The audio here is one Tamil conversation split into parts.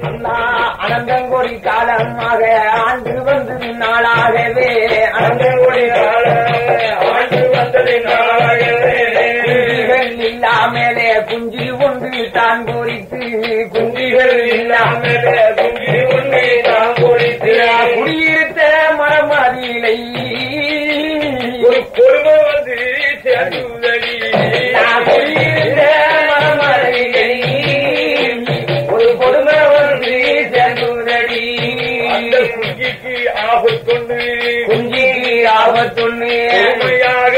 அனந்தங்கோடி காலமாக ஆண்டு வந்தது நாளாகவே அனந்தங்கோடி ஆண்டு வந்தது நாளாகவே குஞ்சிகள் இல்லாமலே குஞ்சி ஒன்று தான் பொறித்து குஞ்சிகள் இல்லாமலே குஞ்சி ஒன்று தான் பொறித்து குடியிருத்த மரமதிலை ஒரு பொறுமை வந்து சேர்ந்துள்ளடி குடியிருத்த மரமதிலை ஒரு பொறுமை வந்து சேர்ந்துள்ளடி அந்த குஞ்சிக்கு ஆபத்தொன்று குஞ்சிக்கு ஆபத்தொன்று பொறுமையாக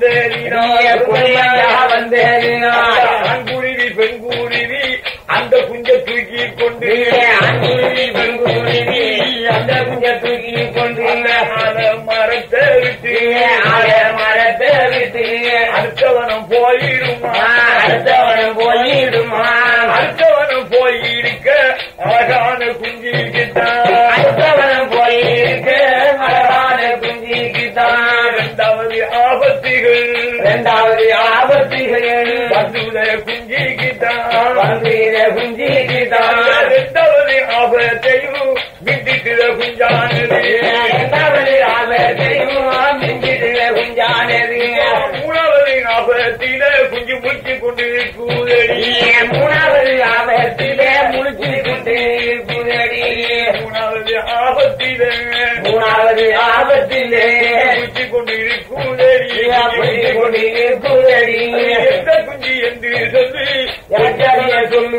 வந்தேறினார் ஆண்குருவி பெண்குருவி அந்த குஞ்ச தூக்கி கொண்டு ஆண்குருவி பெண்குருவி அந்த குஞ்ச தூக்கி கொண்டு மரத்தை விட்டு அடுத்தவனம் போயிடுமா அடுத்தவனம் போயிருக்க அழகான குஞ்சிக்குத்தான் அடுத்தவனம் போயிருக்க அழகான குஞ்சிக்குத்தான் இரண்டாவது ஆபத்துகள் வந்துள்ள குஞ்சிக்குத்தான் இரண்டாவது ஆபத்தையும் மிந்திக்கிற குஞ்சானது இரண்டாவது ஆபத்தையும் மிந்திக்கிற குஞ்சானது மூணாவது ஆபத்தில குஞ்சு முடிச்சு கொண்டு கூதடி மூணாவது ஆபத்தில முடிச்சு கொண்டு கூதடி மூணாவது ஆபத்திலே முடிச்சு கொண்டு கூதடி கூதடி எந்த குஞ்சு என்று சொல்லி சொல்லி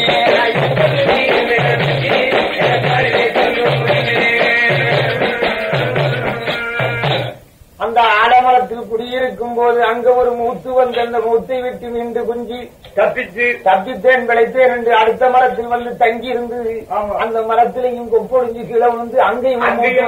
அந்த ஆலமரத்தில் குடியிருக்கும் போது அங்க ஒரு மூத்து வந்து அந்த மூத்தை விட்டு நின்று குஞ்சி தப்பித்தேன் பிழைத்தேன் என்று அடுத்த மரத்தில் வந்து தங்கி இருந்து அந்த மரத்திலையும் கொப்பொடிஞ்சு கீழே வந்து அங்கேயும்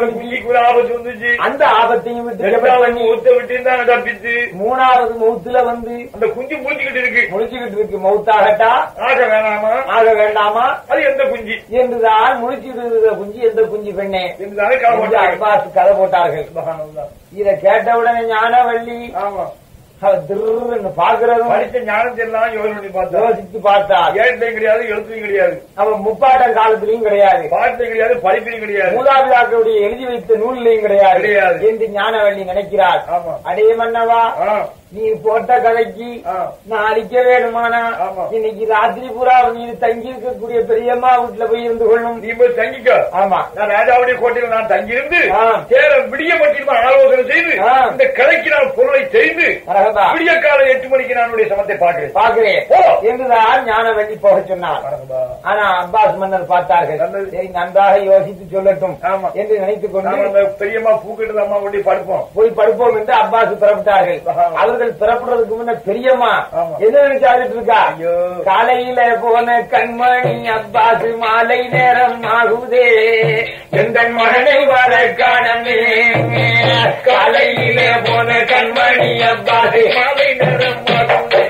அந்த ஆபத்தையும் விட்டு தப்பிச்சு மூணாவது மூத்துல வந்து அந்த குஞ்சு முழிச்சுக்கிட்டு இருக்கு மௌத்தாகட்டா ஆக வேண்டாமா அது எந்த குஞ்சு என்றுதான் முழிச்சுட்டு இருக்கிற குஞ்சு எந்த குஞ்சு பெண்ணே அப்பாஸ் கதை போட்டார்கள். இதை கேட்டவுடனே ஞானவள்ளி பாக்குறதும் படித்த ஞானத்தை எல்லாம் யோசிச்சு பார்த்தா ஏழையும் கிடையாது எழுத்தையும் கிடையாது அவன் முப்பாட்டம் காலத்திலையும் கிடையாது பாட்டையும் கிடையாது படிப்பிலையும் கிடையாது மூதாபிதாக்களுடைய எழுதி வைத்த நூலிலையும் கிடையாது என்று ஞானவள்ளி நினைக்கிறார். அடே மன்னவா நீ போட்ட கதைக்கு நான் அழிக்க வேணுமானா இன்னைக்கு ராத்திரி பூரா நீ தங்கி இருக்கக்கூடிய பெரியம்மா வீட்டுல போய் இருந்து கொள்ளும். நீ போய் தங்கிக்க. ஆமா, நான் ராஜாவுடைய கோட்டையில் நான் தங்கியிருந்து விடிய மட்டும் ஆலோசனை செய்து இந்த கதைக்கு நான் பொருளை செய்து விடிய காலை 8 மணிக்கு நான் சமத்தை பாக்குறேன் என்றுதான் ஞானவள்ளி போக சொன்னார். ஆனா அப்பாஸ் மன்னர் பார்த்தார்கள். சரி, நன்றாக யோசித்து சொல்லட்டும் என்று நினைத்துக் கொண்டு பெரியம்மா பூக்கிட்டு அம்மா போய் படுப்போம் என்று அப்பாஸ் புறப்பட்டார்கள். அவர்கள் புறப்படுறதுக்கு முன்ன பெரியம்மா என்ன நினைச்சாகிட்டு இருக்கா? காலையில போன கண்மணி அப்பாஸ் மாலை நேரம் ஆகுதே எங்கள் மகனை வர காணமே. காலையில போன கண்மணி அப்பாஸ் மாலை நேரம் ஆகுதே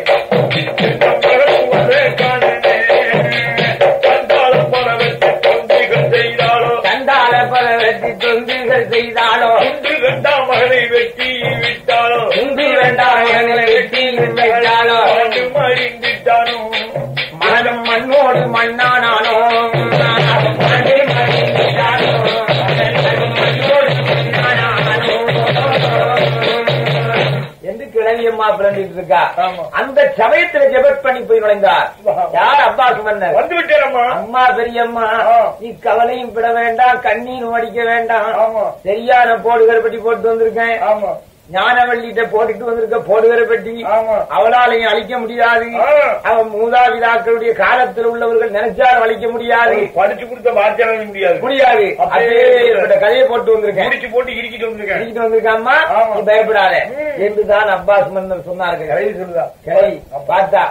கண்டால பரவத்தி தொந்திகள் செய்தாலோ இன்று 2ஆம் மகனை வெட்டி விட்டாலோ இன்று 2ஆம் மகனை வெட்டி விட்டாலோ மறிந்திட்டானோ மனம் மண்ணோடு மண்ணானானோ என்று கிழவியம்மா பிறந்திட்டு இருக்கா. அந்த சமயத்துல ஜெபட் பண்ணி போய் நுழைந்தார். யார்? அப்பாஸ் மன்னர். வந்து விட்டேன் அம்மா. பெரியம்மா, நீ கவலையும் விட வேண்டாம், கண்ணீரும் அடிக்க வேண்டாம். சரியான போடுகிற பெட்டி போட்டு வந்திருக்கேன். ஞானவள்ளிட்ட போட்டுட்டு வந்திருக்க போடுகிற பெட்டி அவளாலையும் அழிக்க முடியாது. அவன் மூதாபிதாக்களுடைய காலத்தில் உள்ளவர்கள் நினைச்சாலும் அழிக்க முடியாது. படிச்சு கொடுத்த வார்த்தையால முடியாது. கதையை போட்டு வந்திருக்கேன். போட்டு இறுக்கிட்டு வந்திருக்காம்மா, நீ பயப்படாத என்றுதான் அப்பாஸ் மன்னர் சொன்னார்கள். கிளை பார்த்தா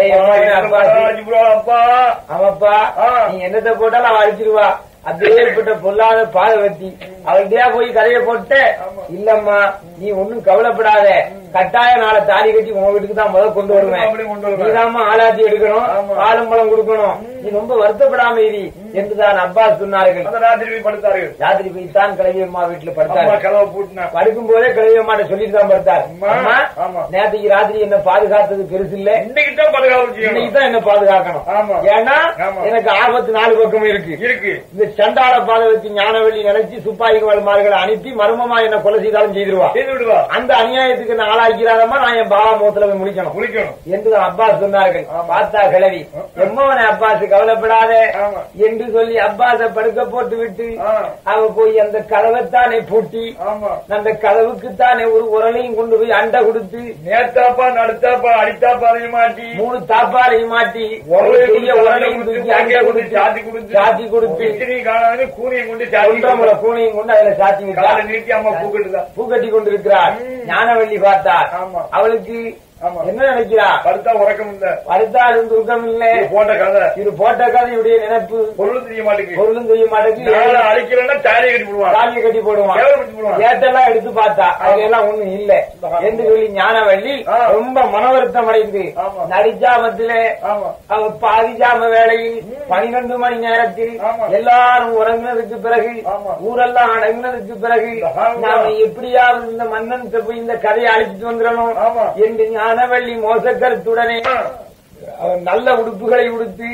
ஆமாப்பா, நீ என்னத்தை போட்டாலும் அவ அழிச்சிருவா. அதேப்பட்ட பொல்லாத பாதவத்தி அவள்கிட்டயா போய் கதையை போட்டு, இல்லம்மா நீ ஒன்னும் கவலைப்படாத, கட்டாய நாளை தாலி கட்டி உங்க வீட்டுக்கு தான் முதல் கொண்டு வருவேன். நீதாம ஆளாச்சி எடுக்கணும், பாலும் பழம் கொடுக்கணும். நீ ரொம்ப வருத்தப்படாம இரு என்றுதான் அப்பாஸ் சொன்னார்கள். ராத்திரி போய் தான் கிழவியம்மா வீட்டுல படுத்தார். படுக்கும் போதே கிழவியம்மாட்ட சொல்லிட்டு தான் படுத்தார். நேற்றுக்கு ராத்திரி என்ன பாதுகாத்தது பெருசு இல்ல, இன்னைக்கு தான் என்ன பாதுகாக்கணும். ஏன்னா எனக்கு ஆபத்து 4 பக்கம் இருக்கு. இந்த சண்டாள பாதகத்தை ஞானவெளி நினைச்சு சுப்பாய்கள் அனுப்பி மர்மமா என்ன கொலை செய்தாலும் செய்திருவா. அந்த அநியாயத்துக்கு நான் ஆளாக்கிறாதமா நான் என் பாபா முகத்துல போய் முடிக்கணும் என்று அப்பாஸ் சொன்னார்கள். பார்த்தா கிழவி எம்மவனை அப்பாஸ் கவலைப்படாத என்று சொல்லி அப்பாஸ படுக்க போட்டு விட்டு அவ போய் அந்த கதவைத்தானே பூட்டி அந்த கதவுக்குத்தானே ஒரு உரலையும் கொண்டு போய் அண்டை கொடுத்து நேர்த்தாப்பா நடுத்தாப்பா அடித்தாப்பா மாட்டி 3 தாப்பாலையும் மாட்டி உரலையும் தூக்கி அண்டை கொடுத்து சாத்தி கொடுத்து கூனையும் கொண்டு அதுல சாத்தி பூக்கட்டி கொண்டிருக்கிறார். ஞானவள்ளி பார்த்தார். அவளுக்கு என்ன நினைக்கிறா? படுத்தா உறக்கம் இல்ல, படுத்தா தூக்கம் இல்ல. போட்ட கதை இது போட்ட கதையுடைய நினைப்பு பொருளும் தெரிய மாட்டேங்குது. அழிக்கலன்னா தாலியை கட்டி போடுவான். ஏட்டெல்லாம் எடுத்து பார்த்தா அதெல்லாம் ஒண்ணும் இல்ல என்று சொல்லி ஞானவள்ளி ரொம்ப மனவருத்தம் அடைந்து நடிச்சாமத்திலே அவ பாதிஜாம வேளையில் 12 மணி நேரத்தில் எல்லாரும் உறங்கினதுக்கு பிறகு ஊரெல்லாம் அடங்கினதுக்கு பிறகு நாம எப்படியாவது இந்த மன்னன் போய் இந்த கதையை அழைச்சிட்டு வந்துடணும் என்று ஞானவள்ளி மோசக்கருத்துடனே நல்ல உடுப்புகளை உடுத்தி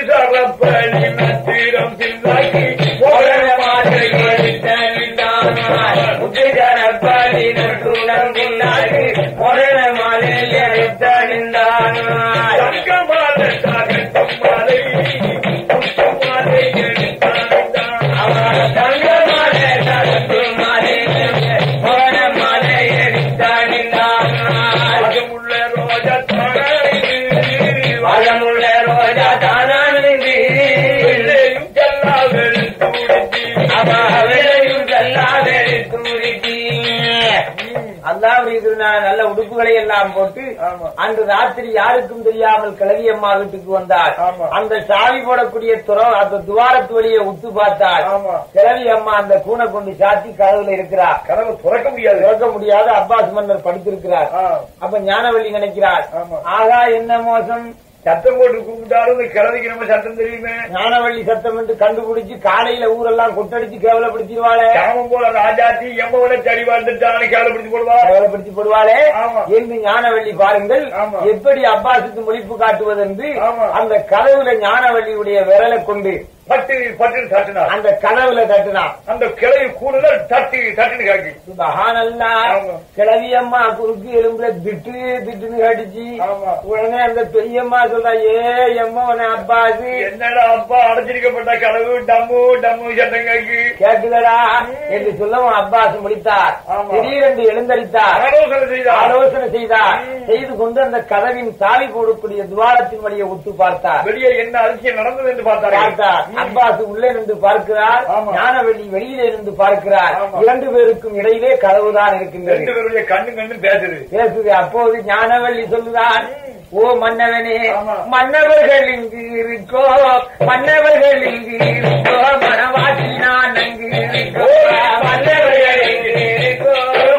நல்ல உடுப்புகளை எல்லாம் போட்டு அன்று ராத்திரி யாருக்கும் தெரியாமல் கிழவியம்மா வீட்டுக்கு வந்தார். அந்த சாவி போடக்கூடிய துவாரத்து வழியை உத்து பார்த்தார். கிழவியம்மா அந்த கூனை கொண்டு சாத்தி கதவுல இருக்கிறார். கதவு திறக்க முடியாது. அப்பாஸ் மன்னர் படுத்திருக்கிறார். அப்ப ஞானவள்ளி நினைக்கிறார், ஆகா என்ன மோசம், சத்தம் போட்டு கூப்பிட்டாலும் கிழவிக்கு நம்ம சத்தம் தெரியுமே. ஞானவள்ளி சத்தம் என்று கண்டுபிடிச்சு காலையில ஊரெல்லாம் கொட்டடிச்சு கேவலப்படுத்திடுவாளே. காமம் போல ராஜாத்தி எம்மோட சரி வாழ்ந்துட்டான்னு கேவலப்படுத்தி போடுவாளே என்று ஞானவள்ளி பாருங்கள் எப்படி அப்பாசுக்கு முழிப்பு காட்டுவது என்று அந்த கதவுல ஞானவள்ளியுடைய விரலை கொண்டு பட்டு பட்டு தட்டினா அந்த கதவுல தட்டினா அந்த கிளவி கூடுதல் தட்டுன்னு காட்டி மகானல்லா கிளவி அம்மா குறுக்கு எலும்புல திட்டுன்னு காட்டிச்சு. உடனே அந்த பெரியம்மா சொல்றா, ஏ எம்மா உன அப்பாது என்னடா அப்பா அடைச்சிருக்கப்பட்ட கதவு டம்மு சட்டம் காக்கி கேட்குதடா என்று சொல்லவும் அப்பாஸ் முடித்தார். திடீரென்று எழுந்தளித்தார். ஆலோசனை செய்தார். செய்து கொண்டு அந்த கதவின் சாவி போடக்கூடிய துவாரத்தின் வழியை உத்து பார்த்தார். வெளியே என்ன அதிசயம் நடந்தது என்று பார்த்தார். அப்பாஸ் உள்ளே நின்று பார்க்கிறார். ஞானவள்ளி வெளியிலே நின்று பார்க்கிறார். 2 பேருக்கும் இடையிலே கதவுதான் இருக்கின்றது. 2 பேருடைய கண்ணு பேசுது. அப்போது ஞானவள்ளி சொல்லுதான், ஓ மன்னவனே, மன்னவர்கள் இங்கு இருக்கோ, மன்னவர்கள் இங்கு இருக்கோ, மனவாட்டி நான் அங்கு இருக்கோ, மன்னவர்கள் இங்கு இருக்கோ,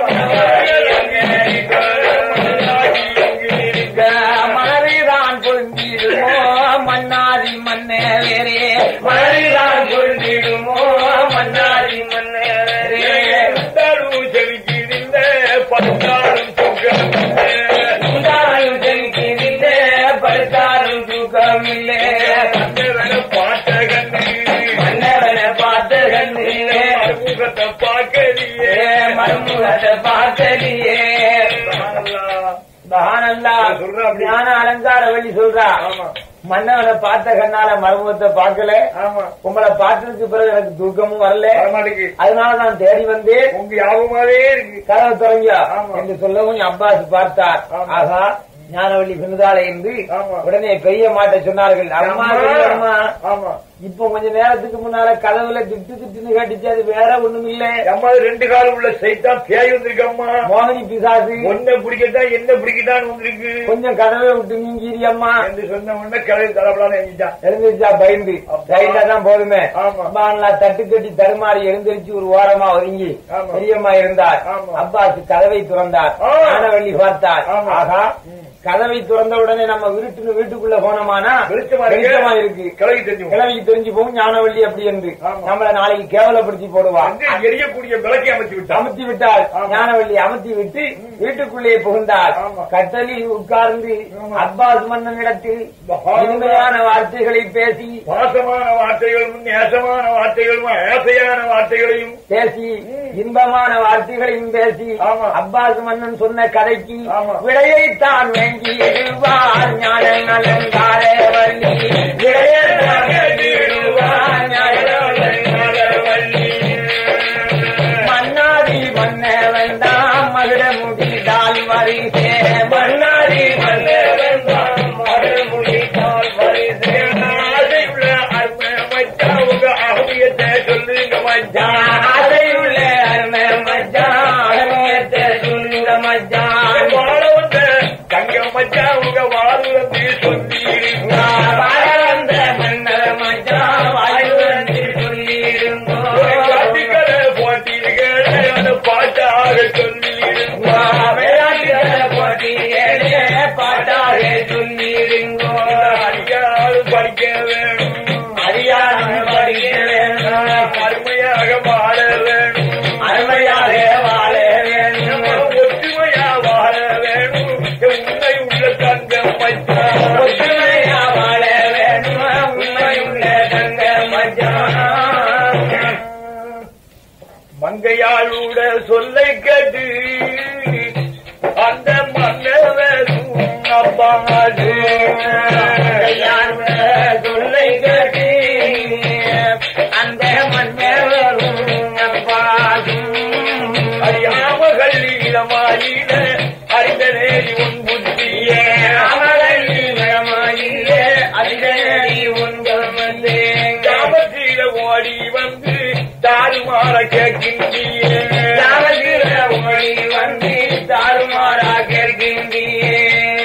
மனதிதான் பொருந்திடுமோ மன்னாதி மன்னவரே, மனதிதான் பொருந்திடுமோ மன்னாதி மன்னவரே, செவிக்கிருந்த பத்தாலும் படுத்தாலும் தூக்கமில்லை. மன்னவனை பார்த்த கண்ணு மறுமுகத்தை பார்க்கலியே. ஞான அலங்கார வழி சொல்றா, மன்னவனை பார்த்த கண்ணால மறுமுகத்தை பார்க்கல, உங்களை பார்த்ததுக்கு பிறகு எனக்கு தூக்கமும் வரல, அதனால நான் தேடி வந்தேன், உங்க யாபமாவே இருக்கு, கதவை தொடங்கியா என்று சொல்லவும் அப்பாஸ் பார்த்தார். ஆகா ஞானவள்ளி பின்னுதாளை என்று உடனே பெரிய மாட்ட சொன்னார்கள். அம்மா ஆமா இப்ப கொஞ்ச நேரத்துக்கு முன்னால கதவுல திட்டு திட்டுன்னு கேட்டுச்சு. அது வேற ஒண்ணும் இல்ல. அம்மா 2 காலம் உள்ள சைத்தான் பேய் வந்திருக்கு. அம்மா மோகினி பிசாசு ஒன்ன பிடிக்கட்டா என்ன பிடிக்கட்டான்னு வந்திருக்கு. கொஞ்சம் கதவை விட்டு நீங்கிரி அம்மா என்று சொன்ன உடனே கதவை தரப்படான்னு எழுந்திருச்சா. பயந்து தான் போதுமே. அம்மா தட்டு கட்டி தடுமாறி எழுந்திருச்சு ஒரு ஓரமா ஒதுங்கி பெரியம்மா இருந்தார். அப்பாஸ் கதவை திறந்தார். ஞானவள்ளி பார்த்தார். ஆகா கதவை திறந்த உடனே நம்ம வீட்டுக்குள்ள போனோமானா வெளிச்சமா இருக்கு. கிழவிக்கு தெரிஞ்சு போகும் ஞானவள்ளி அப்படி என்று நம்மள நாளைக்கு கேவலப்படுத்தி போடுவான். எரியக்கூடிய விளக்கை அமர்த்தி விட்டால் ஞானவள்ளி அமர்த்தி விட்டு வீட்டுக்குள்ளே புகுந்தார். கட்டலில் உட்கார்ந்து அப்பாஸ் மன்னனிடத்தில் இனிமையான வார்த்தைகளை பேசி பாசமான வார்த்தைகளும் நேசமான வார்த்தைகளும் ஆசையான வார்த்தைகளையும் பேசி இன்பமான வார்த்தைகளையும் பேசி அப்பாஸ் மன்னன் சொன்ன கதைக்கு விடையைத்தான் வாங்கிடுவார் ஞான நலங்காரவல்லி. மன்னாதி மன்னவன்தான் மகிழ முடிதால் வரிசே. மன்னாதி மன்னவன்தான் மகிழ முடிதால் வரிசே. அதையுள்ள அருமை மச்சா உங்க அகமியத்தை சொல்லுங்க மச்சா. அதையுள்ள அருமை மச்சா அகமியத்தை சொல்லுங்க மச்சா. தங்க மச்சா உங்க வாழ்ந்து சொல்லிருங்க. வாழ்ந்த மன்னர் மச்சா வாழ்ந்து சொல்லிருங்க. போட்டிகளை பாட்டாக சொல்லிருங்க. போட்டிகளே பாட்டாக சொல்லிருங்க. அறியாலும் படிக்க வேணும். அறியாலும் படிக்க வேணும். அருமையாக வாழ வேணும். அருமையாக வாழ வேணும். ஒற்றுமையா வாழ வேணும். உண்மை உள்ள தங்க மச்சா. ஒற்றுமையா வாழ வேணும். உண்மை உள்ள தங்க மச்சா. மங்கையாளுட சொல்லை கேட்டு அந்த மன்னவரும் அப்பாது. மங்கையாளுட சொல்லை கேட்டு அந்த மன்னவரும் அப்பாதும். அறியாமகள் இளமாயில அறிந்தனேடி உன் புத்திய. அமரமாயில அறிந்தனேடி உங்கள் வந்து. காமத்தில ஓடி வந்து தாறுமாற கேட்கின்றீ. ஓடி வந்து தாறுமாறா கேட்கின்றீ.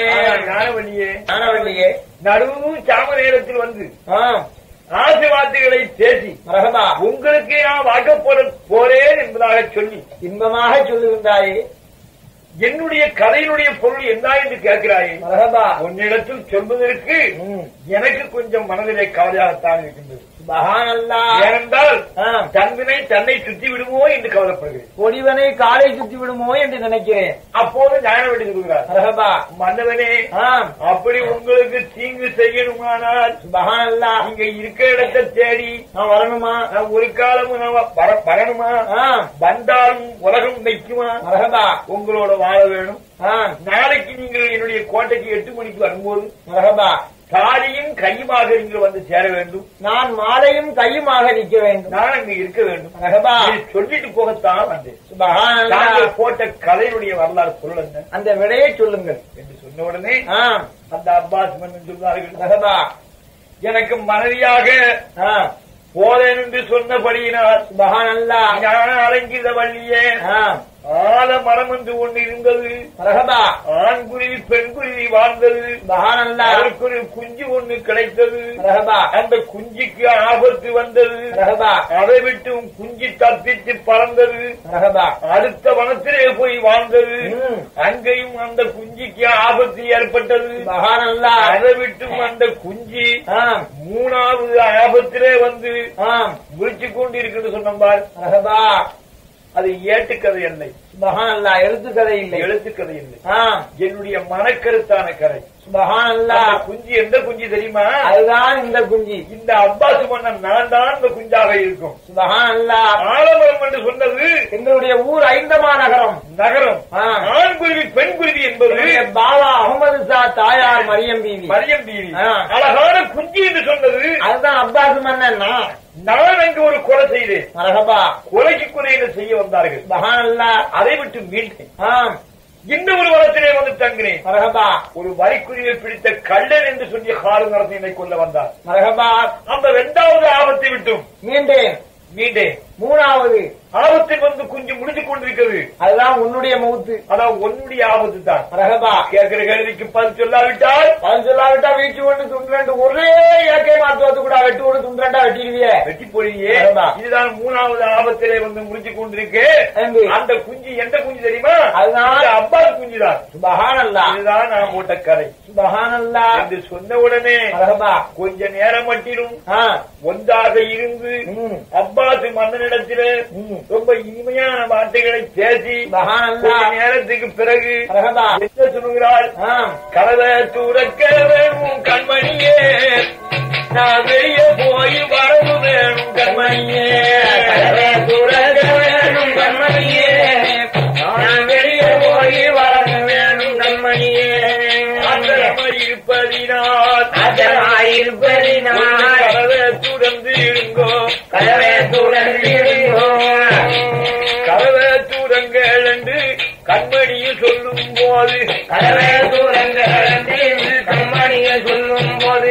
ஞானவள்ளியே நடுவு சாம நேரத்தில் வந்து ஆசை வார்த்தைகளை பேசி உங்களுக்கு நான் வாக்கப்பட போறேன் என்பதாக சொல்லி இன்பமாக சொல்லுகின்றாயே. என்னுடைய கதையினுடைய பொருள் என்ன என்று கேட்கிறாயே. உன்னிடத்தில் சொல்வதற்கு எனக்கு கொஞ்சம் மனதிலே கவலையாகத்தான் இருக்கின்றது. ஏனென்றால் தன்வினை தன்னை சுற்றி விடுமோ என்று கவலைப்படுகிறேன். கொடிவனை காலை சுற்றி விடுமோ என்று நினைக்கிறேன். அப்போது ஞானவள்ளி சொல்கிறார். மன்னவனே அப்படி உங்களுக்கு தீங்கு செய்யணுமானால் இங்க இருக்கிற இடத்தை தேடி நான் வரணுமா? ஒரு காலமும் வரணுமா? வந்தாலும் உலகம் நிற்குமா? உங்களோட வாழ வேணும். நாளைக்கு நீங்கள் என்னுடைய கோட்டைக்கு 8 மணிக்கு வரும்போது காலையும் கையுமாக நீங்கள் வந்து சேர வேண்டும். நான் மாலையும் கையுமாக நிற்க வேண்டும். நான் அங்கு இருக்க வேண்டும். சொல்லிட்டு போகத்தான் வந்தேன். போட்ட கதையினுடைய வரலாறு சொல்லுங்க. அந்த விடையை சொல்லுங்கள் என்று சொன்ன உடனே அந்த அப்பாஸ் மன்னன் சொன்னார்கள். எனக்கு மனைவியாக போதேன் என்று சொன்னபடியினால் ஞான அலங்கித வள்ளியே ஆல மரம் என்று ஒன்று இருந்தது. ஆண் குருவி பெண் குருவி வாழ்ந்தது. அதற்கு ஒரு குஞ்சு ஒன்று கிடைத்தது. அந்த குஞ்சுக்கு ஆபத்து வந்தது. அதை விட்டு குஞ்சு தப்பித்து பறந்தது. அடுத்த வனத்திலே போய் வாழ்ந்தது. அங்கேயும் அந்த குஞ்சுக்கு ஆபத்து ஏற்பட்டது. அதை விட்டு அந்த குஞ்சு 3வது ஆபத்திலே வந்து முழிச்சு கொண்டு இருக்கிறது சொன்னார். அது ஏட்டுக்கதை இல்லை. எழுத்துக்கதை இல்லை. எழுத்துக்கதை இல்லை. என்னுடைய மனக்கருத்தான கதை. குஞ்சு எந்த குஞ்சு தெரியுமா? அதுதான் இந்த குஞ்சு. இந்த அப்பாஸ் மன்னன் நான் தான் இந்த குஞ்சாக இருக்கும். ஆலமரம் என்று சொன்னது எங்களுடைய ஊர் ஐந்தமா நகரம். ஆண் குருவி பெண் குருவி என்பது பாபா அகமது ஷா தாயார் மரியம் பீவி. அழகான குஞ்சு என்று சொன்னது அதுதான் அப்பாஸ் மன்னன். நான் அங்கு ஒரு கொலை செய்தேன். கொலைக்கு கொலை செய்ய வந்தார்கள். அதை விட்டு மீட்டேன். இன்னும் ஒரு வளத்திலே வந்து தங்கினேன். மரகபா. ஒரு வரிக்குருவியை பிடித்த கள்ளன் என்று சொல்லிய காரணத்தை என்னை கொள்ள வந்தார். மரகபா. அந்த 2வது ஆபத்தை விட்டும் மீண்டேன். 3வது ஆபத்தில் வந்து குஞ்சு முடிச்சு கொண்டிருக்கிறது. அதுதான் உன்னுடைய மவுத்து. அதான் உன்னுடைய ஆபத்து தான். மரகபா. கேட்கிற கேள்விக்கு பதில் சொல்லாவிட்டால் வீச்சு கொண்டு துண்டு ஒரே ஏக்கை மாத்துவது கூட வெட்டு கொண்டு துண்டா வெட்டிடுவியே, வெட்டி போடுவியே. இதுதான் 3வது ஆபத்திலே வந்து முடிச்சு கொண்டிருக்கு. அந்த குஞ்சு எந்த குஞ்சு தெரியுமா? அதுதான் அப்பாஸ் குஞ்சு தான். சுபஹானல்லாஹ். இதுதான் நான் போட்ட கதை. சுபஹானல்லாஹ் என்று சொன்ன உடனே கொஞ்ச நேரம் மட்டிலும் ஒன்றாக இருந்து அப்பாஸ் மன்னனிடத்திலே ரொம்ப இனிமையான வார்த்தைகளை பேசி நேரத்துக்கு பிறகு என்ன சொல்லுகிறாள்? கதவை துறக்க வேணும் கண்மணியே, நான் வெளியே போய் வரவு வேணும் கண்மணியே, கதவை துறக்க வேணும் கண்மணியே, நான் வெளியே போய் வரவு வேணும் கண்மணியே, இருப்பதினால் கதவை துறந்து இருங்கோ, கதவை துறந்து இருங்கோ, கதவை தூரங்கள் என்று கண்மணியை சொல்லும் போது, கதவை தூரங்கள் என்று கண்மணியை சொல்லும் போது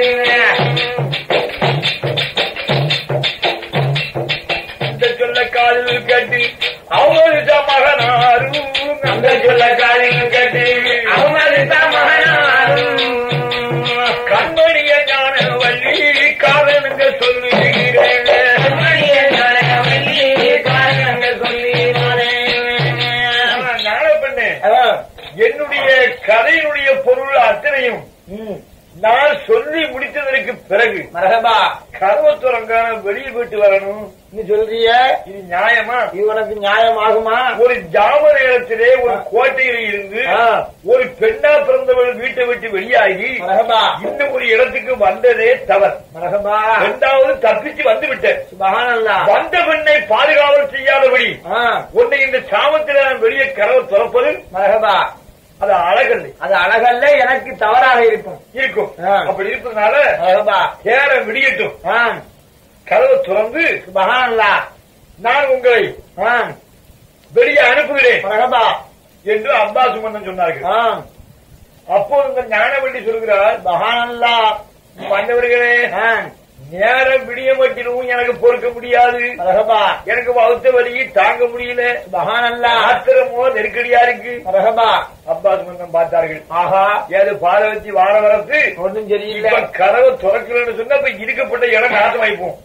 இந்த சொல்ல காலில் கட்டி அவமதித்த மகனாரும், அந்த சொல்ல காலில் கட்டி அவமதித்த மகனாரும் கண்மணிய ஞான வள்ளி காரணங்க சொல்லுகிறேன், கண்மணிய ஞான வள்ளி காரணங்க சொல்லுகிறேன். ஞானப்பெண்ணே, என்னுடைய கதையினுடைய பொருள் அத்தனையும் நான் சொல்லி முடித்ததற்கு பிறகு மரகபா கர்வத்துறங்கான வெளியே போயிட்டு வரணும் நீ சொல்றிய, இது நியாயமா? இது உனக்கு நியாயமாகுமா? ஒரு ஜாம நேரத்திலே ஒரு கோட்டையில இருந்து ஒரு பெண்ணா பிறந்தவள் வீட்டை விட்டு வெளியாகி இன்னும் ஒரு இடத்துக்கு வந்ததே தவறு. மரகபா. 2வது தப்பிச்சு வந்து விட்டேன். வந்த பெண்ணை பாதுகாவல் செய்யாதபடி உன்னை இந்த சாமத்தில் வெளியே கதவை துறப்பது மரகபா அது அழகல்ல, அது அழகல்ல, எனக்கு தவறாக இருக்கும். அப்படி இருப்பதனால சேர விடியட்டும், கதவை துறந்து நான் உங்களை வெளியே அனுப்புகிறேன் என்று அப்பாஸ் மன்னன் சொன்னார்கள். அப்போது இந்த ஞானவள்ளி சொல்கிறார், மகானல்லா வந்தவர்களே, நேரம் விடிய மட்டிலும் எனக்கு பொறுக்க முடியாது, எனக்கு வகுத்த வழியை தாங்க முடியல, ஆத்திரமோ நெருக்கடியா இருக்கு. அப்பாஸ் மன்னன் பார்த்தார்கள், ஆஹா ஏது பாத வச்சு வார வரத்து ஒன்றும் சரியில்லை, கதவை துறக்கலன்னு சொன்னா இப்ப இருக்கப்பட்ட இடம் நாசம் வாய்ப்போம்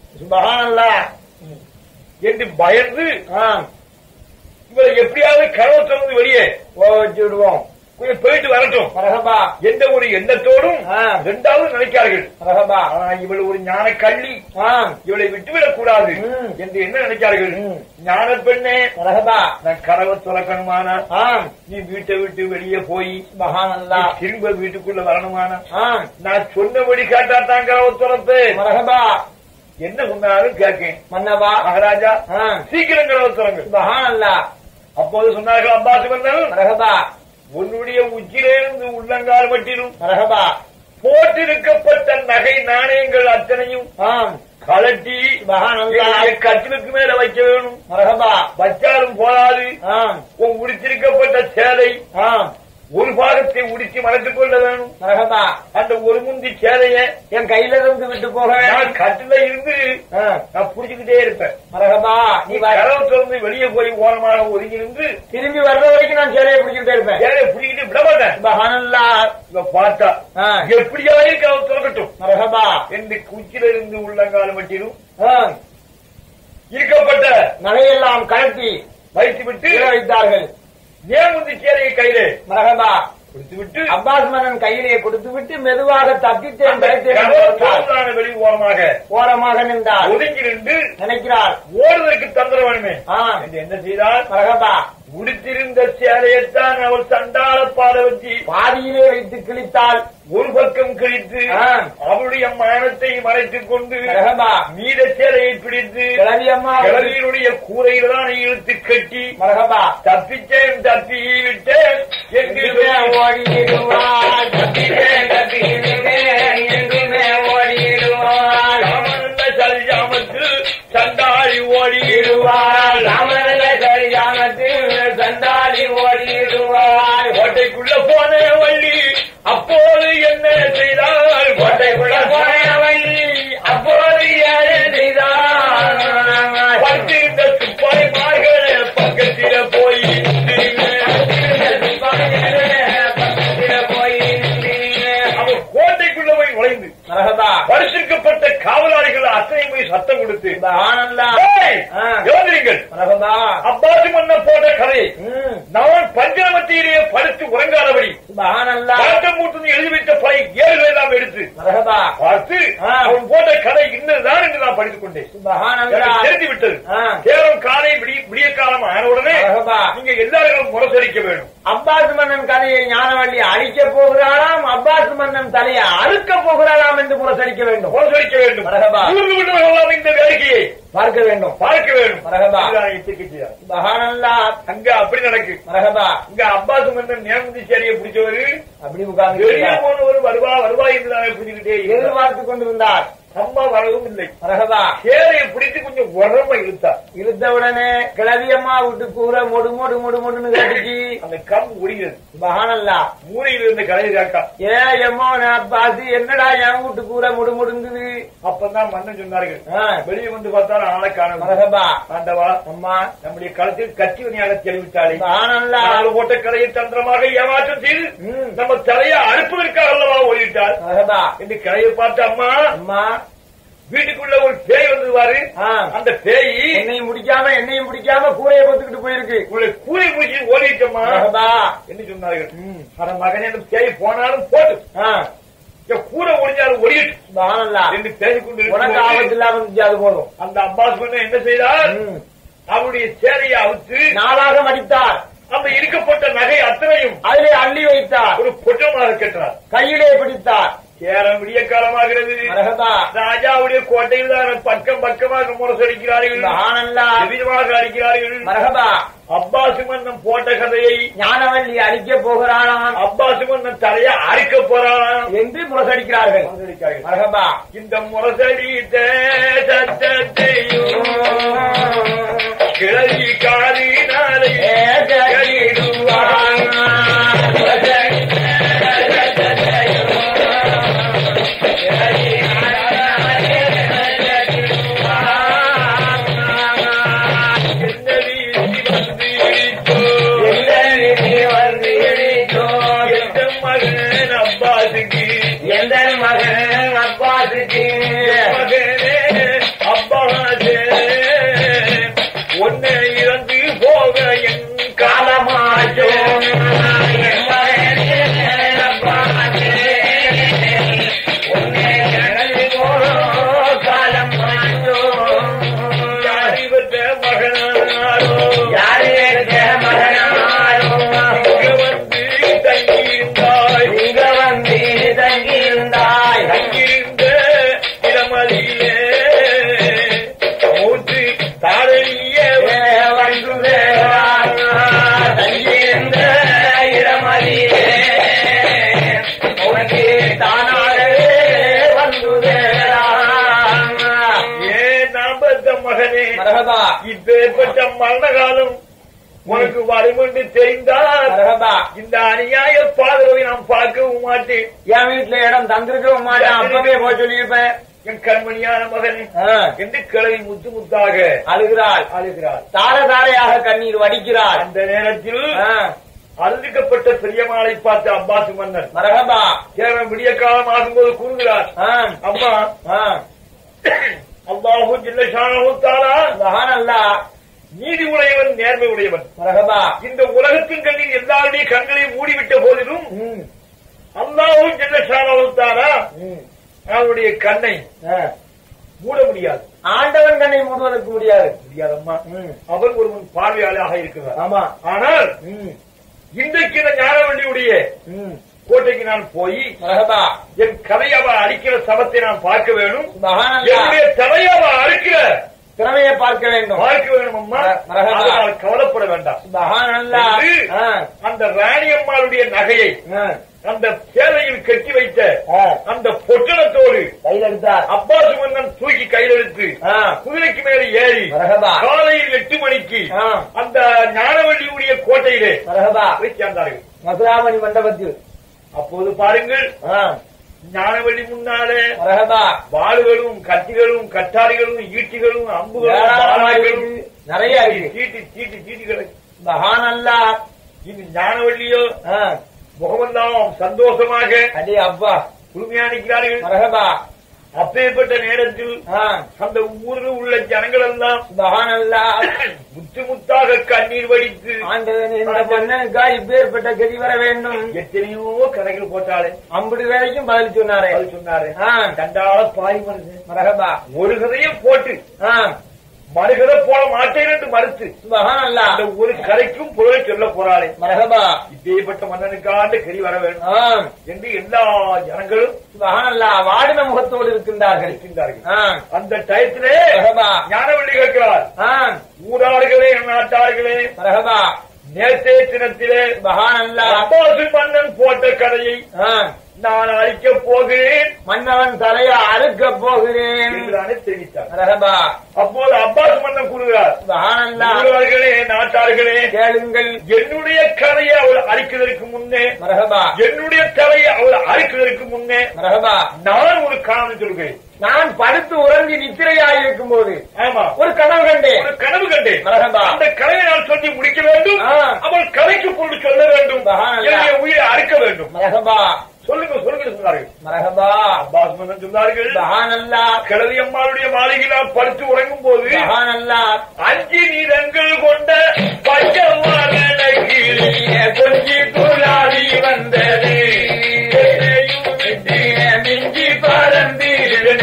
என்று பயந்து இவரை எப்படியாவது கதவை திறந்து வெளியே வச்சு விடுவோம், கொஞ்சம் போயிட்டு வரட்டும் எந்த ஒரு எண்ணத்தோடும் 2வது நினைக்கிறார்கள். இவள் ஒரு ஞான கள்ளி, இவளை விட்டுவிடக் கூடாது என்று என்ன நினைக்கிறார்கள்? ஞான பெண்ணே, நான் கதவை துறக்கணுமானா நீ வீட்டை விட்டு வெளியே போய் திரும்ப வீட்டுக்குள்ள வரணுமானா நான் சொன்னபடி கேட்டாத்தான் கதவை துறப்பு. என்ன சொன்னாலும் கேட்கேன் மன்னவா மகாராஜா, சீக்கிரம் கதவை துறங்க. அப்போது சொன்னார்கள் அப்பாஸ் மன்னன், உன்னுடைய உச்சியிலிருந்து உள்ளங்கால் மட்டிலும் போட்டிருக்கப்பட்ட நகை நாணயங்கள் அத்தனையும் கலட்டி கட்டிலுக்கு மேல வைக்க வேணும். வச்சாலும் போதாது, உன் உடுத்திருக்கப்பட்ட சேலை ஒரு பாகத்தை உடிச்சு மறைத்துக் கொள்ள வேணும். அந்த ஒரு முந்தி சேலைய என் கையில இருந்து விட்டு போக கட்டில இருந்து நான் புடிச்சுக்கிட்டே இருப்பேன். மரகபா, நீ கதவை திறந்து வெளியே போய் ஓரமான ஒதுங்கி இருந்து திரும்பி வர்ற வரைக்கும் நான் சேலையை பிடிச்சுக்கிட்டே இருப்பேன். சேலையை பிடிக்கிட்டு விட மாட்டேன். பார்த்தா எப்படியாவது கதவை திறக்கட்டும் மரகபா என்று குச்சில இருந்து உள்ளங்கால மட்டிலும் இருக்கப்பட்ட நகையெல்லாம் கலட்டி வைத்து விட்டு வைத்தார்கள். நேமுந்தி சேலையை கையிலே மரகபா கொடுத்து விட்டு அப்பாஸ் மன்னன் கையிலே கொடுத்து விட்டு மெதுவாக தப்பித்தேன் வெளி ஓரமாக நின்றார். ஒதுங்கி நின்று நினைக்கிறார் ஓடுவதற்கு தந்திரம் வேணுமே என்ன செய்தார்? மரகபா உடுத்திருந்த சேலையைத்தான் அவள் சண்டாள பாத வச்சு பாதியிலே வைத்து கிழித்தாள். ஒரு பக்கம் கிழித்து அவளுடைய மானத்தை மறைத்துக் கொண்டு மீத சேலையை பிடித்து கிழவியினுடைய கூரையில் தான் இழுத்து கட்டி மரகபா தப்பிச்சேன் தப்பி விட்டேன் எங்குமே ஓடிடுவாள், தப்பிச்சேன் தப்பி விட்டேன் எங்குமே ஓடிடுவாள். ராமனல்ல சரிஜாமத்து சண்டாளி ஓடிடுவாள், ராமனல்ல சரிஜாமத்து சண்டாளி ஓடிடுவாள். கோட்டைக்குள்ள போன வள்ளி அப்போது என்ன செய்தால் கோட்டைக்குள்ள போன வள்ளி அப்போது என்ன செய்தால் பட்டு இந்த துப்பாய்மார்களே பக்கத்தில போய் அவன் கோட்டைக்குள்ள போய் நுழைந்து பரிசுக்கப்பட்ட காவலாளிகள் அத்தனை போய் சத்தம் கொடுத்து அப்பாசி மன்னர் போட்ட கதை நான் பஞ்சமத்தியிலேயே படுத்து உறங்காதபடி மூட்டு எழுதி வைத்த பலை 7 எல்லாம் எடுத்து பார்த்து அவன் போட்ட கதை இன்னதுதான் என்று நான் படித்துக் கொண்டேன். தெரிந்து விட்டது. கேவலம் காலை விடிய காலம் ஆனவுடனே நீங்க எல்லாரும் முரசரிக்க வேண்டும். அப்பாஸ் மன்னன் கதையை ஞானவள்ளி அழிக்க போகிறாராம், அப்பாஸ் மன்னன் தலையை அழுக்க போகிறாராம் என்று முரசரிக்க வேண்டும். முரசரிக்க வேண்டும். இந்த வேடிக்கையை பார்க்க வேண்டும். அங்க அப்படி நடக்கு. இங்க அப்பாஸ் மன்னன் நேர்முதிச்சாரியை பிடிச்சவரு அப்படி உட்கார்ந்து வெளியே போனவர் வருவா என்று புரிஞ்சுக்கிட்டே எதிர்பார்த்து கொண்டு வந்தார். அம்மா வரவும் இல்லை. சேரையை பிடித்து கொஞ்சம் உரமா இழுத்த உடனே கிளவி அம்மா விட்டு கூற மொடு மொடு மொடு மொடுன்னு கட்டிச்சு அந்த கம் ஒடிகிறது. மகானல்லா மூலையில் இருந்த கலை காக்கா ஏமோ பாசி என்னடா என் வீட்டு கூற முடு முடுங்குது. அப்பதான் மன்னன் சொன்னார்கள். வெளியே வந்து பார்த்தாலும் ஆளை காண ஆண்டவா அம்மா நம்முடைய களத்தில் கட்சி வினையாக தெரிவித்தாலே போட்ட கலையை தந்திரமாக ஏமாற்றம் செய்து நம்ம தலையை அறுப்பதற்காக அல்லவா ஓடிவிட்டார் என்று கலையை பார்த்து அம்மா அம்மா வீட்டுக்குள்ள ஒரு பேய் வந்துருவாரு. அந்த பேய் என்னையும் முடிக்காம கூரையை பொத்துக்கிட்டு போயிருக்கு. கூரை முடிச்சு ஓடிட்டோமா என்று சொன்னார்கள். ஆனா மகன் என்று பேய் போனாலும் போட்டு கூரை ஒடிஞ்சாலும் ஒடிட்டு என்று பேசிக்கொண்டு உனக்கு ஆபத்து இல்லாம அது போதும். அந்த அப்பாஸ் பண்ண என்ன செய்தார்? அவருடைய சேரையை அவுத்து 4 அடித்தார். அந்த இருக்கப்பட்ட நகை அத்தனையும் அதிலே அள்ளி வைத்தார். ஒரு பொட்டமாக கட்டார். கையிலே பிடித்தார். சேரம் விடிய காலமாகிறது. ராஜாவுடைய கோட்டையில் தான் பக்கம் பக்கமாக முரசடிக்கிறார்கள். விதமாக அடிக்கிறார்கள். அப்பாஸ் மன்னன் போட்ட கதையை ஞானவள்ளி அழிக்க போகிறானாம். அப்பாஸ் மன்னன் தலையை அறுக்க போறானாம் என்று முரசடிக்கிறார்கள். இந்த முரசடித்த சத்தத்தையும் கிளவி காலினாலே எந்த மகன் அப்பாசுக்கு மகனே அப்பாசே ஒன்னு இறந்து போக என் காலமாச்சோ ஒன்னு இறந்து போக காலம் மாச்சோ யாரி வந்த மகனாரோ யாரி வந்த மகனாரோ வந்து தங்கியிருந்தாய் இங்க வந்து தங்கியிருந்தாய் தங்கியிருந்த இடமதியிலே மூச்சு தாரணியே வந்து தங்கியிருந்த இடமதியிலே உனக்கு தானாகவே வந்து ஏன் நாபத்த மகனே இப்பேற்பட்ட மரண காலம் உனக்கு வருமென்று தெரிந்தால் இந்த அநியாய பாதரவை நான் பார்க்கவும் மாட்டேன். என் வீட்டுல இடம் தந்திருக்கவும் மாட்டேன். அப்பவே போய் சொல்லியிருப்பேன். என் கண்மணியான மகன் என்று கிளவி முத்து முத்தாக அழுகிறாள். தார தாரையாக கண்ணீர் வடிக்கிறாள். அந்த நேரத்தில் அழுதிக்கப்பட்ட பெரியமாளை பார்த்த அப்பாஸ் மன்னன் மரகபா கேவலம் விடிய காலம் ஆகும்போது கூறுகிறார். அம்மா அல்லாஹு ஜல்ல ஷானஹு தஆலா சுப்ஹானல்லாஹ் நீதி உடையவன், நேர்மை உடையவன். இந்த உலகத்தின் கண்ணில் எல்லாருடைய கண்களையும் மூடிவிட்ட போதிலும் அல்லாஹு ஜல்ல ஷானஹு தஆலா அவனுடைய கண்ணை மூட முடியாது. ஆண்டவன் கண்ணை மூடுவதற்கு முடியாதம்மா. அவன் ஒருவன் பார்வையாளராக இருக்கிறார். ஆமா. ஆனால் இன்றைக்கு இந்த ஞானவள்ளியுடைய கோட்டைக்கு நான் போய் என் கதையை அடிக்கிற சபத்தை நான் பார்க்க வேண்டும். என்னுடைய தலையை அறுக்கிற திறமையை பார்க்க வேண்டும் அம்மா. கவலைப்பட வேண்டாம். அந்த ராணி அம்மாளுடைய நகையை அந்த சேலையில் கட்டி வைத்த அந்த பொட்டணத்தோடு கையில் எடுத்தார். அப்பாஸ் மன்னன் தூக்கி கையில் எடுத்து குதிரைக்கு மேலே ஏறி காலையில் 8 மணிக்கு அந்த ஞானவள்ளியுடைய கோட்டையிலே போய் சேர்ந்தார்கள். மதுராமணி மண்டபத்தில். அப்போது பாருங்கள், ஞானவள்ளி முன்னாலே வாளுகளும் கத்திகளும் கட்டாரிகளும் ஈட்டிகளும் அம்புகளும் நிறைய சீட்டி மகானல்லா. இது ஞானவள்ளியோ முகமெல்லாம் சந்தோஷமாக அடே அப்பா குழுமையானிக்கிறார்கள். மரகபா. அப்பேற்பட்ட நேரத்தில் அந்த ஊரில் உள்ள ஜனங்கள் எல்லாம் மகானல்லா முத்து முத்தாக கண்ணீர் வடித்து மன்னனுக்கா இப்பேற்பட்ட கதி வர வேண்டும். எத்தனையோ கணக்கில் போட்டாலே 50 வேலைக்கும் பதில் சொன்னாரே கண்டால பாய் வருது. மரகபா. ஒரு கதையை போட்டு மறுகதை போட மாட்டேன் என்று மறுத்து அந்த ஒரு கதைக்கும் பொருளை சொல்ல போறாளே மரகபா. இப்பேற்பட்ட மன்னனுக்காண்டு கறி வர வேண்டும் என்று எல்லா ஜனங்களும் வாடின முகத்தோடு இருக்கின்றார்கள். அந்த டயத்திலே ஞானவள்ளி கேட்கிறார், ஊரார்களே நாட்டார்களே மரகபா, நேற்றே தினத்திலே அப்பாசு மன்னன் போட்ட கதையை நான் அழிக்கப் போகிறேன், மன்னவன் தலையை அறுக்க போகிறேன் என்றானே தெரிவித்தார். அப்போது அப்பாஸ் மன்னன் கூறுகிறார், ஊரார்களே நாட்டார்களே கேளுங்கள், என்னுடைய கதையை அவள் அழிக்கிறதற்கு முன்னே, என்னுடைய தலையை அவள் அழிக்கிறதற்கு முன்னே நான் ஒரு காரணம் சொல்கிறேன். நான் படுத்து உறங்கி நித்திரையாயிருக்கும் போது ஆமா ஒரு கனவு கண்டேன். அந்த கதையை நான் சொல்லி முடிக்க வேண்டும், அவள் கதைக்கு பொருள் சொல்ல வேண்டும், உயிரை அறுக்க வேண்டும். சொல்லுங்க சொன்னார்கள். மரகபா. அப்பாஸ் மன்னன் சொன்னார்கள், கிழவி அம்மாளுடைய மாளிகையில் படுத்து உறங்கும் போது 5 நிறங்கள் கொண்ட பஞ்சமான கொஞ்சி துளாவி வந்தது, மிஞ்சி பறந்து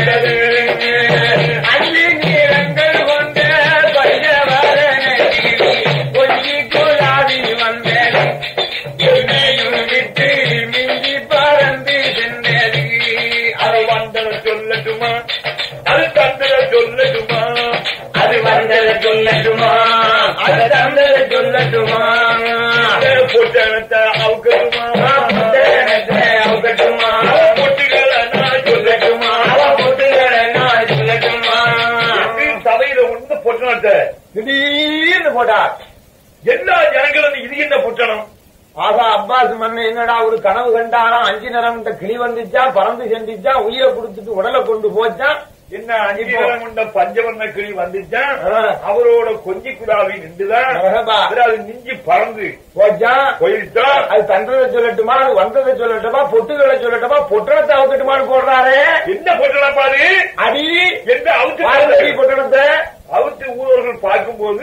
5 நிறங்கள் கொண்ட பஞ்சவரண கொஞ்சி துளாவி வந்தது, என்னையும் விட்டு மிஞ்சி பறந்து சென்றது. அது வந்தத சொல்லட்டுமா, அது தந்தத சொல்லட்டுமா, அது வந்தத சொல்லட்டுமா, அது தந்தத சொல்லட்டுமா, பொட்டணத்தை அவுக்கட்டுமா, அவுக்கட்டுமா, பொட்டுகளை நான் சொல்லட்டுமா, பொட்டுகளை நான் சொல்லட்டுமா. சபையில ஒன்று பொட்டணத்தை திடீர்னு போட்டார். எல்லா ஜனங்களும் இது என்ன பொட்டணம்? ஆகா, அப்பாஸ் மன்னன் என்னடா ஒரு கனவு கண்டானா, 5 நிறம் கிளி வந்துச்சா, பறந்து சென்றுச்சா, உயிரை கொடுத்துட்டு உடலை கொண்டு போச்சா, என்ன 5 நிறம் கொண்ட பஞ்சவர்ண கிளி வந்துச்சா, அவரோட கொஞ்சி குடாவி நின்றுதான் அது நிஞ்சி பறந்து போச்சா, போயிட்டா. அது தந்ததை சொல்லட்டுமா, அது வந்ததை சொல்லட்டுமா, பொட்டுகளை சொல்லட்டுமா, பொட்டணத்தை அவுக்கட்டுமான்னு போடுறாரு. என்ன பொட்டணம் பாரு, அடி எந்த அவுத்து பொட்டணத்தை அவுத்து ஊரவர்கள் பார்க்கும் போது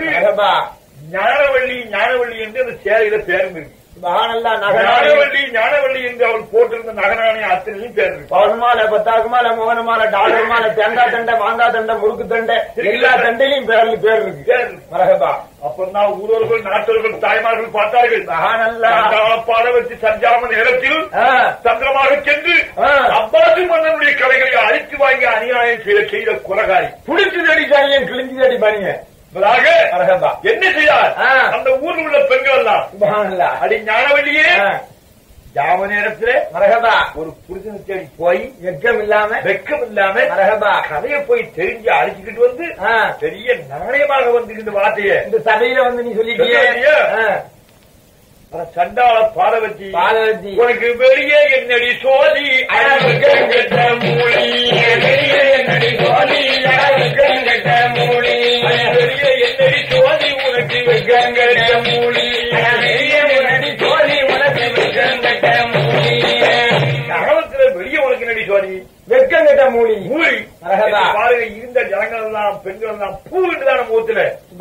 ஞானவள்ளி என்று அந்த சேலையில பேரும் இருக்கு. ஞானவள்ளி என்று அவள் போட்டிருந்த நகராணி அத்தனையும் பேர் இருக்கு. பவன்மாலை, பத்தாக்குமாலை, மோகனமாலை, டாலர் மாலை, தேங்காய் தண்டை, மாங்காய் தண்டை, முறுக்கு தண்டை, எல்லா தண்டையிலையும் பேர் இருக்கு. மரகபா. அப்பதான் ஊரவர்கள் நாட்டவர்கள் தாய்மார்கள் பார்த்தார்கள். பாட வச்சு சஞ்சாம நேரத்தில் சந்திரமாக சென்று அப்பாசு மன்னனுடைய கலைகளை அழித்து வாங்கி அநியாயம் செய்த குலகாரி புடிச்சு தேடி சாரியம் கிழிஞ்சு தேடி பாருங்க. என்ன செய்யார் அந்த ஊரில் உள்ள பெண்கள் எல்லாம் அடி ஞானவள்ளியே ஜாம நேரத்தில் மரகபா ஒரு புருஷனை தேடி போய் வெக்கம் இல்லாம மரகபா கதையை போய் தெரிஞ்சு அழிச்சுக்கிட்டு வந்து பெரிய நாணயமாக வந்து இந்த வார்த்தையை இந்த சபையில வந்து நீ சொல்லிட்டியே. சண்டாள பாலவதி உனக்கு வெளியே என்னடி சோதி கட்ட மூலி, வெளியே என்னடி சோதி கட்ட மூலி, வெளியே என்னடி சோதி உனக்கு வெங்கட்ட மூலி, வெளியே என்னடி சோதி உனக்கு வெங்கட்ட மூலி. நகரத்துல வெளியே உனக்கு நடி சோதி வெக்கங்கட்ட மூலி பாருங்க. இருந்த ஜனங்கள் எல்லாம் பெண்கள் எல்லாம் பூவிட்டுதான முகத்துல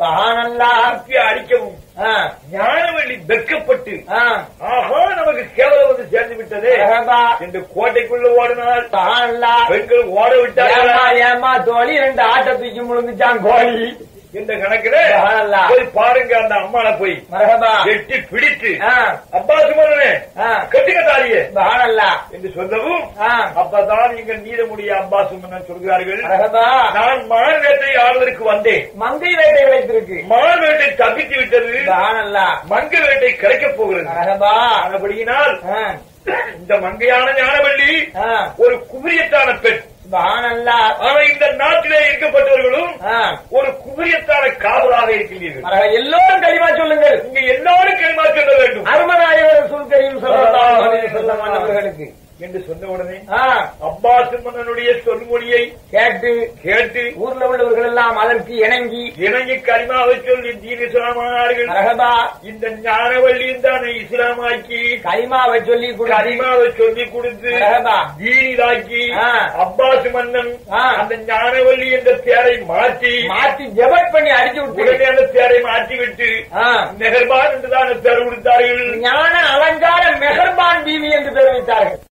அடிக்கவும் ஞானவள்ளி வெக்கப்பட்டு ஆஹா நமக்கு கேவலம் வந்து சேர்ந்து விட்டது என்று கோட்டைக்குள்ள ஓடினால் பெண்கள் ஓட விட்டாங்க. ஏமா தோழி 2 ஆட்டை தூக்கி முழுந்துச்சான் கோழி இந்த கணக்குல போய் பாருங்க. அந்த அம்மாவை போய் எட்டி பிடித்து அப்பாசு மன்னனே கட்டுக்க தாலியே என்று சொல்லவும் அப்பதான் இங்க நீதமுடிய அப்பாசு மன்னன் சொல்கிறார்கள், நான் மான் வேட்டை ஆடுவதற்கு வந்தேன், மங்கை வேட்டை கிடைத்திருக்கு, மான் வேட்டை தப்பித்து விட்டது, மங்கை வேட்டை கிடைக்கப் போகிறது. அப்படியினால் இந்த மங்கையான ஞானவள்ளி ஒரு குமரியத்தான பெண், ஆனா இந்த நாட்டிலே இருக்கப்பட்டவர்களும் ஒரு குபரியத்தான காவலாக இருக்கின்றீர்கள். எல்லோரும் களிமா சொல்லுங்கள். இங்க எல்லாரும் களிமா சொல்ல வேண்டும். அருமநாயகர் சுல்கரீம் ஸல்லல்லாஹு அலைஹி வஸல்லம் அவர்களுக்கு என்று சொன்ன உடனே அப்பாஸ் மன்னனுடைய சொல்மொழியை கேட்டு ஊர்ல உள்ளவர்கள் எல்லாம் அதற்கு இணங்கி கலிமாவை சொல்லி தீன் இஸ்லாமானார்கள். இந்த ஞானவள்ளியும் தானே இஸ்லாமாக்கி கலிமாவை சொல்லி கொடுத்து தீனிதாக்கி அப்பாஸ் மன்னன் அந்த ஞானவள்ளி என்ற பேரை மாற்றி ஜபட் பண்ணி அடிச்சு விட்டு உடனே அந்த பேரை மாற்றி விட்டு மெஹர்பான் என்றுதான் பேர் கொடுத்தார்கள். ஞான அலங்கார மெஹர்பான் பீவி என்று பேர் வைத்தார்கள்.